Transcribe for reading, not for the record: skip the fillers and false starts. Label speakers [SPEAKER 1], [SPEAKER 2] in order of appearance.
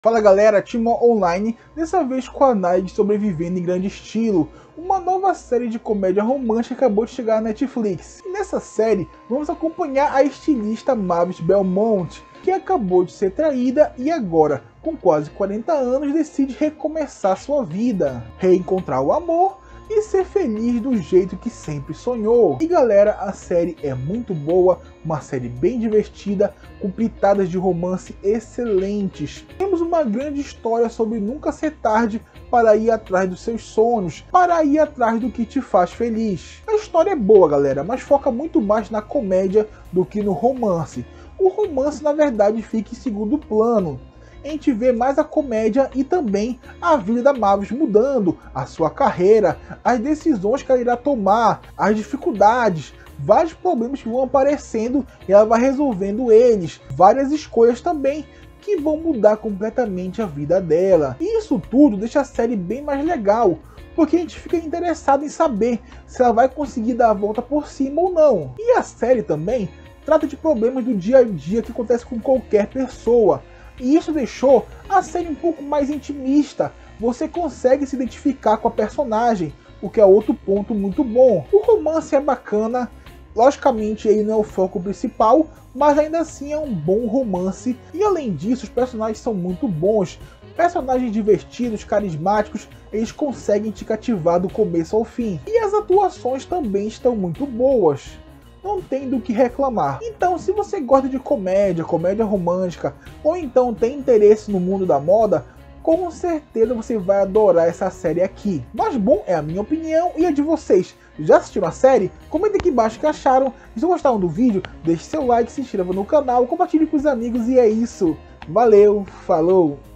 [SPEAKER 1] Fala galera, Timon Online, dessa vez com a análise Sobrevivendo em Grande Estilo, uma nova série de comédia romântica que acabou de chegar na Netflix. E nessa série, vamos acompanhar a estilista Mavis Belmont, que acabou de ser traída e agora, com quase 40 anos, decide recomeçar sua vida, reencontrar o amor e ser feliz do jeito que sempre sonhou. E galera, a série é muito boa, uma série bem divertida, com pitadas de romance excelentes. Temos uma grande história sobre nunca ser tarde para ir atrás dos seus sonhos, para ir atrás do que te faz feliz. A história é boa galera, mas foca muito mais na comédia do que no romance. O romance na verdade fica em segundo plano. A gente vê mais a comédia e também a vida da Mavis mudando, a sua carreira, as decisões que ela irá tomar, as dificuldades, vários problemas que vão aparecendo e ela vai resolvendo eles, várias escolhas também que vão mudar completamente a vida dela. E isso tudo deixa a série bem mais legal, porque a gente fica interessado em saber se ela vai conseguir dar a volta por cima ou não. E a série também trata de problemas do dia a dia que acontece com qualquer pessoa. E isso deixou a série um pouco mais intimista, você consegue se identificar com a personagem, o que é outro ponto muito bom. O romance é bacana, logicamente ele não é o foco principal, mas ainda assim é um bom romance. E além disso, os personagens são muito bons, personagens divertidos, carismáticos, eles conseguem te cativar do começo ao fim. E as atuações também estão muito boas. Não tem do que reclamar. Então, se você gosta de comédia, comédia romântica, ou então tem interesse no mundo da moda, com certeza você vai adorar essa série aqui. Mas bom, é a minha opinião e a de vocês. Já assistiram a série? Comentem aqui embaixo o que acharam. Se gostaram do vídeo, deixe seu like, se inscreva no canal, compartilhe com os amigos e é isso. Valeu, falou!